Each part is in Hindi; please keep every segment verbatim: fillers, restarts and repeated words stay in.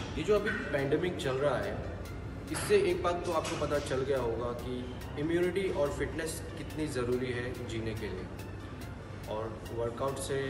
ये जो अभी पैंडेमिक चल रहा है, इससे एक बात तो आपको पता चल गया होगा कि इम्यूनिटी और फिटनेस कितनी ज़रूरी है जीने के लिए। और वर्कआउट से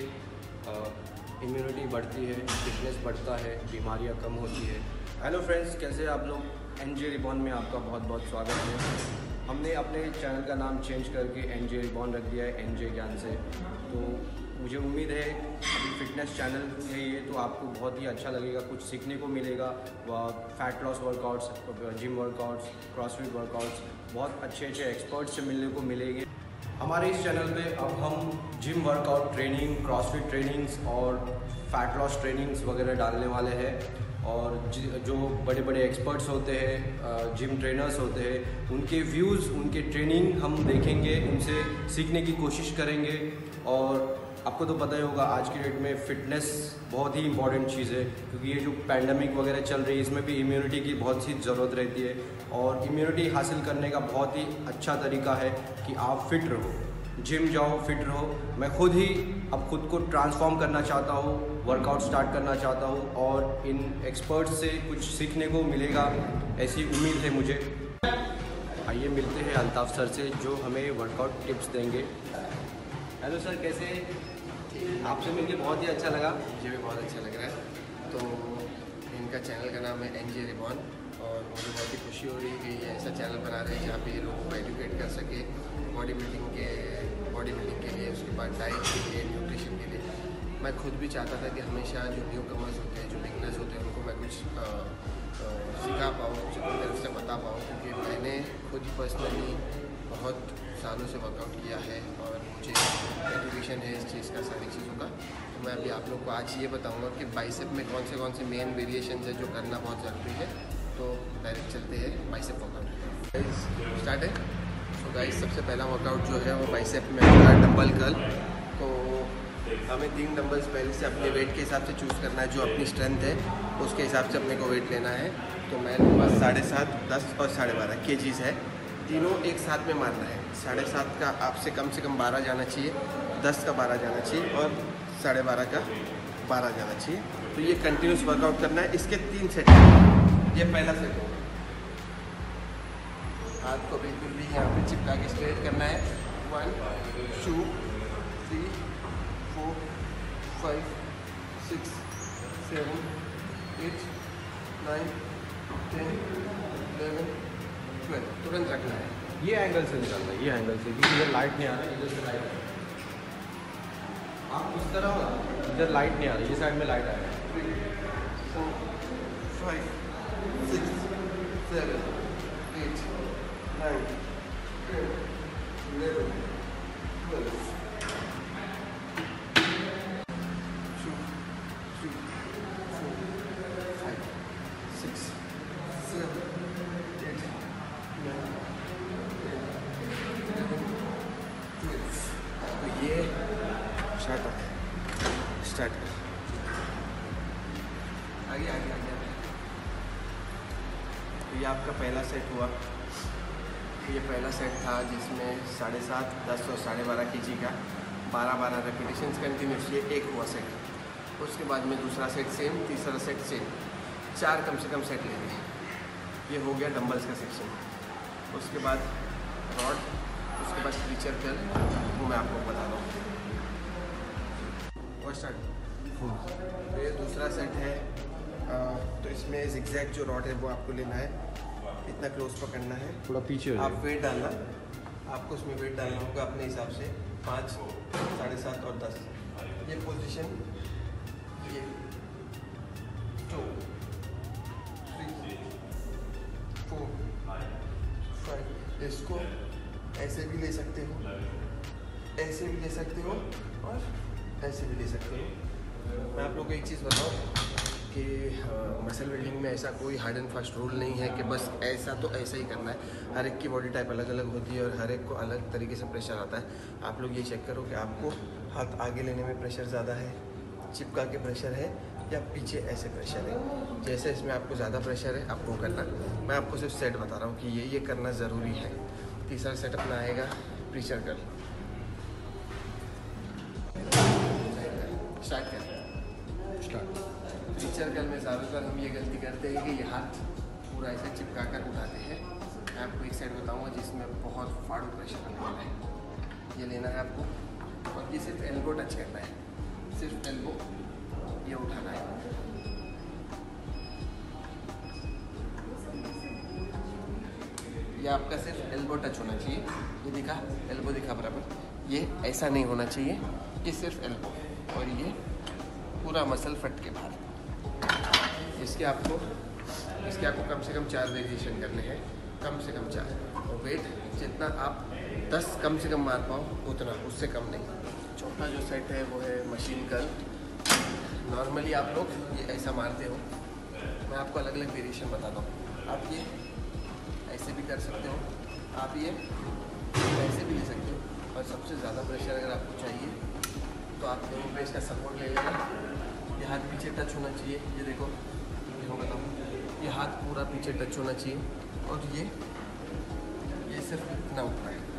इम्यूनिटी बढ़ती है, फिटनेस बढ़ता है, बीमारियां कम होती है। हेलो फ्रेंड्स, कैसे आप लोग? एनजे रिबॉन में आपका बहुत बहुत स्वागत है। हमने अपने चैनल का नाम चेंज करके एनजे रिबॉन रख दिया है, एनजे ज्ञान से। तो मुझे उम्मीद है अभी फिटनेस चैनल है ये, तो आपको बहुत ही अच्छा लगेगा, कुछ सीखने को मिलेगा। Fat loss workouts, gym workouts, CrossFit workouts, बहुत अच्छे अच्छे एक्सपर्ट्स से मिलने को मिलेंगे। हमारे इस चैनल पे अब हम gym workout training, CrossFit trainings और फैट लॉस ट्रेनिंग्स वगैरह डालने वाले हैं। और जो बड़े बड़े एक्सपर्ट्स होते हैं, जिम ट्रेनर्स होते हैं, उनके व्यूज़, उनके ट्रेनिंग हम देखेंगे, उनसे सीखने की कोशिश करेंगे। और आपको तो पता ही होगा आज की डेट में फ़िटनेस बहुत ही इंपॉर्टेंट चीज़ है, क्योंकि ये जो पैंडमिक वगैरह चल रही है इसमें भी इम्यूनिटी की बहुत सी ज़रूरत रहती है। और इम्यूनिटी हासिल करने का बहुत ही अच्छा तरीका है कि आप फिट रहो, जिम जाओ, फिट रहो। मैं खुद ही अब खुद को ट्रांसफॉर्म करना चाहता हूँ, वर्कआउट स्टार्ट करना चाहता हूँ और इन एक्सपर्ट्स से कुछ सीखने को मिलेगा, ऐसी उम्मीद है मुझे। आइए मिलते हैं अल्ताफ़ सर से, जो हमें वर्कआउट टिप्स देंगे। हेलो सर, कैसे? आपसे मिलकर बहुत ही अच्छा लगा। मुझे भी बहुत अच्छा लग रहा है। तो इनका चैनल का नाम है एनजे रिबॉन, और मुझे बहुत ही खुशी हो रही है कि ये ऐसा चैनल बना रहे हैं जहाँ पे ये लोगों को एजुकेट कर सके बॉडी बिल्डिंग के बॉडी बिल्डिंग के लिए, उसके बाद डाइट के लिए, न्यूट्रिशन के लिए। मैं खुद भी चाहता था कि हमेशा जो न्यू कमर्स होते हैं, जो बिगनर्स होते हैं, उनको मैं कुछ आ, आ, सिखा पाऊँ, उनको उससे बता पाऊँ, क्योंकि मैंने खुद ही पर्सनली बहुत सालों से वर्कआउट किया है और मुझे एजुकेशन है इस चीज़ का, सारी चीज़ों का। तो मैं अभी आप लोग को आज ये बताऊंगा कि बाइसेप में कौन से कौन से मेन वेरिएशन है जो करना बहुत ज़रूरी है। तो डायरेक्ट चलते हैं बाइसेप वर्कआउट, स्टार्ट है। तो गाइस, सबसे पहला वर्कआउट जो है वो बाइसेप में होगा डंबल कर्ल। तो हमें तीन डंबल्स पहले से अपने वेट के हिसाब से चूज़ करना है, जो अपनी स्ट्रेंथ है उसके हिसाब से अपने को वेट लेना है। तो मैं बस साढ़े सात, दस और साढ़े बारह के जीज़ है, तीनों एक साथ में मारना है। साढ़े सात का आपसे कम से कम बारह जाना चाहिए, दस का बारह जाना चाहिए और साढ़े बारह का बारह जाना चाहिए। तो ये कंटिन्यूस वर्कआउट करना है। इसके तीन सेट हैं। ये पहला सेट है, हाथ को बिल्कुल भी यहाँ पे चिपका के स्ट्रेट करना है। One two three four five six seven eight nine ten eleven twelve. तुरंत रखना है। ये एंगल से निकालना है, ये एंगल से, क्योंकि इधर लाइट नहीं आ रही, इधर से लाइट। आप इस तरह हो ना, इधर लाइट नहीं आ रही, ये साइड में लाइट आ रही है। Three four five six seven eight nine ten eleven twelve. Two three four five six seven eight nine ten twelve. तो ये स्टार्ट स्टार्ट आगे आगे आगे। तो ये आपका पहला सेट हुआ। ये पहला सेट था जिसमें साढ़े सात, दस और साढ़े बारह के जी का बारह बारह रेपिटेशंस कंटिन्यूस, ये एक हुआ सेट। उसके बाद में दूसरा सेट सेम, तीसरा सेट सेम, चार कम से कम सेट लेंगे। ये हो गया डंबल्स का सेक्शन। उसके बाद रॉड, उसके बाद क्रीचर कर्ल, वो मैं आपको बता रहा हूँ। और स्टार्ट। तो ये दूसरा सेट है। आ, तो इसमें जिगजैग जो रॉड है वो आपको लेना है, इतना क्लोज पकड़ना है, थोड़ा पीछे आप वेट डालना, आपको उसमें वेट डालना होगा अपने हिसाब से, पाँच, साढ़े सात और दस। ये पोजीशन, ये टू थ्री फोर फाइव। इसको ऐसे भी ले सकते हो, ऐसे भी ले सकते हो और ऐसे भी ले सकते हो। मैं आप लोगों को एक चीज़ बताऊँ कि मसल बिल्डिंग में ऐसा कोई हार्ड एंड फास्ट रूल नहीं है कि बस ऐसा तो ऐसा ही करना है। हर एक की बॉडी टाइप अलग अलग होती है और हर एक को अलग तरीके से प्रेशर आता है। आप लोग ये चेक करो कि आपको हाथ आगे लेने में प्रेशर ज़्यादा है, चिपका के प्रेशर है, या पीछे ऐसे प्रेशर है। जैसे इसमें आपको ज़्यादा प्रेशर है आपको करना। मैं आपको सिर्फ सेट बता रहा हूँ कि ये ये करना ज़रूरी है। तीसरा सेट अपना आएगा प्रेशर कर्ल। स्टार्ट कर स्टार्ट। प्रेशर कर्ल में ज़्यादातर हम हम ये गलती करते हैं कि ये हाथ पूरा ऐसे चिपका कर उठाते हैं। मैं आपको एक साइड बताऊंगा जिसमें बहुत फाड़ू प्रेशर आने वाला है। ये लेना है आपको और ये सिर्फ एल्बो टच करना है, सिर्फ एल्बो ये उठाना है। ये आपका सिर्फ एल्बो टच होना चाहिए। ये दिखा, एल्बो दिखा बराबर। ये ऐसा नहीं होना चाहिए, ये सिर्फ एल्बो और ये पूरा मसल फट के बाहर। इसके आपको इसके आपको कम से कम चार वेरिएशन करने हैं, कम से कम चार। और वेट जितना आप दस कम से कम मार पाओ उतना, उससे कम नहीं। चौथा जो सेट है वो है मशीन कर्ल। नॉर्मली आप लोग ये ऐसा मारते हो, मैं आपको अलग अलग वेरिएशन बताता हूँ। आप ये ऐसे भी कर सकते हो, आप ये ऐसे भी ले सकते हो। और सबसे ज़्यादा प्रेशर अगर आपको चाहिए तो आप दोनों पे इसका सपोर्ट ले लेना। ये हाथ पीछे टच होना चाहिए। ये देखो, देखो बताऊँ, ये हाथ पूरा पीछे टच होना चाहिए और ये ये सिर्फ इतना ऊपर है।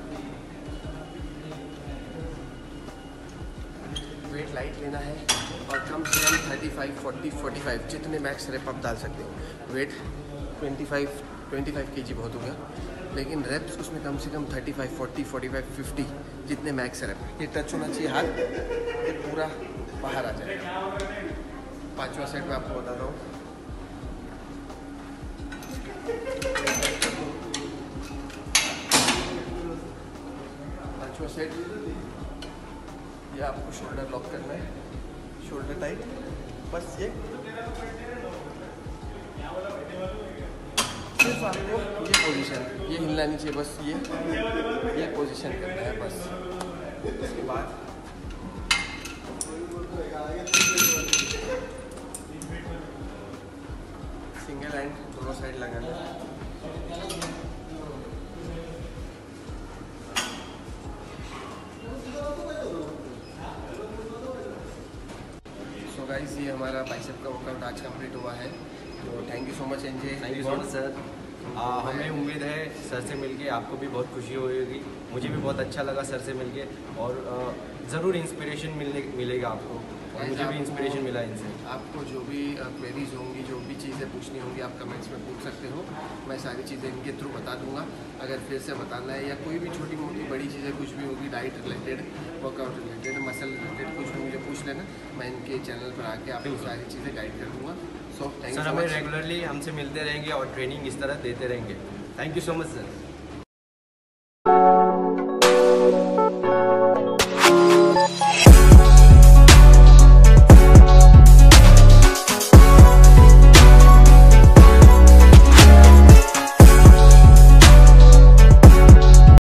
वेट लाइट लेना है और कम से कम thirty five, forty, forty five जितने मैक्स रेप आप डाल सकते हो। Weight twenty five twenty five K G बहुत हो गया, लेकिन रेप्स उसमें कम से कम thirty five, forty, forty five, fifty जितने मैक्स रेप। ये टच होना चाहिए हाथ, ये पूरा बाहर आ जाएगा। पांचवा सेट में आपको बताता हूँ। पांचवा सेट, ये आपको शोल्डर लॉक करना है, शोल्डर टाइट। बस ये सिर्फ आपको ये पोजीशन, ये हिलना नहीं चाहिए, बस ये ये पोजीशन करना है बस। उसके बाद सिंगल हैंड दोनों साइड लगाना है। सो गाइस, ये हमारा बाइसेप का वर्कआउट आज कंप्लीट हुआ है। तो थैंक यू सो मच एनजे। Thank you so much sir. आ, हमें उम्मीद है सर से मिलके आपको भी बहुत खुशी होगी, मुझे भी बहुत अच्छा लगा सर से मिलके। और ज़रूर इंस्पिरेशन मिलने मिलेगा आपको, और मुझे भी इंस्पिरेशन मिला इनसे। आपको जो भी क्वेरीज होंगी, जो भी चीज़ें पूछनी होंगी, आप कमेंट्स में पूछ सकते हो। मैं सारी चीज़ें इनके थ्रू बता दूंगा। अगर फिर से बताना है या कोई भी छोटी मोटी बड़ी चीज़ें कुछ भी होगी, diet related, workout related, muscle related, कुछ भी मुझे पूछ लेना। मैं इनके चैनल पर आके आपको सारी चीज़ें गाइड कर दूँगा। सो थैंक यू सर, हमें रेगुलरली हमसे मिलते रहेंगे और ट्रेनिंग इस तरह देते रहेंगे। Thank you so much sir.